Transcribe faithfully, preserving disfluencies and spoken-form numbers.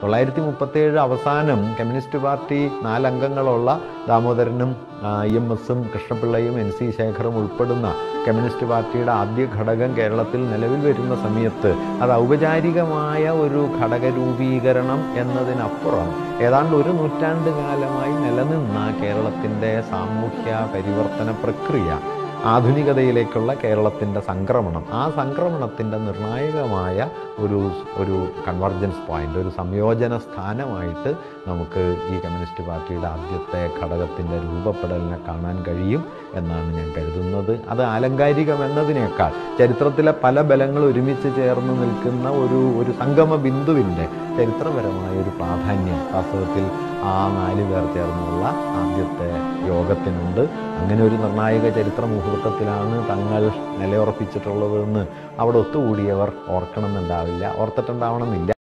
തൊള്ളായിരത്തി മുപ്പത്തേഴ് അവസാനം കമ്മ്യൂണിസ്റ്റ് പാർട്ടി നാലംഗങ്ങളുള്ള ദാമോദരനും ഇ എം എസും കൃഷ്ണപിള്ളയും എൻ സി ശേഖറും ഉൾപ്പെടുന്ന കമ്മ്യൂണിസ്റ്റ് പാർട്ടിയുടെ ആദ്യ ഘടകം കേരളത്തിൽ നിലവിൽ വരുന്ന സമയത്ത് അത് ഔപചാരികമായ ഒരു ഘടക രൂപീകരണം എന്നതിനപ്പുറം ഏതാണ്ട് ഒരു നൂറ്റാണ്ട് കാലമായി നിലനിന്ന കേരളത്തിൻ്റെ സാമൂഹ്യ പരിവർത്തന പ്രക്രിയ, ആധുനികതയിലേക്കുള്ള കേരളത്തിൻ്റെ സംക്രമണം, ആ സംക്രമണത്തിൻ്റെ നിർണായകമായ ഒരു ഒരു കൺവർജൻസ് പോയിൻ്റ്, ഒരു സംയോജന സ്ഥാനമായിട്ട് നമുക്ക് ഈ കമ്മ്യൂണിസ്റ്റ് പാർട്ടിയുടെ ആദ്യത്തെ ഘടകത്തിൻ്റെ രൂപപ്പെടലിനെ കാണാൻ കഴിയും എന്നാണ് ഞാൻ കരുതുന്നത്. അത് ആലങ്കാരികം എന്നതിനേക്കാൾ ചരിത്രത്തിലെ പല ബലങ്ങൾ ഒരുമിച്ച് ചേർന്ന് നിൽക്കുന്ന ഒരു ഒരു സംഗമ ബിന്ദുവിൻ്റെ ചരിത്രപരമായ ഒരു പ്രാധാന്യം വാസ്തവത്തിൽ ആ നാല് പേർ ചേർന്നുള്ള ആദ്യത്തെ യോഗത്തിനുണ്ട്. അങ്ങനെ ഒരു നിർണായക ചരിത്ര മുഹൂർത്തത്തിലാണ് തങ്ങൾ നിലയുറപ്പിച്ചിട്ടുള്ളതെന്ന് അവിടെ ഒത്തുകൂടിയവർ ഓർക്കണമെന്നുണ്ടാവില്ല, ഓർത്തിട്ടുണ്ടാവണമെന്നില്ല.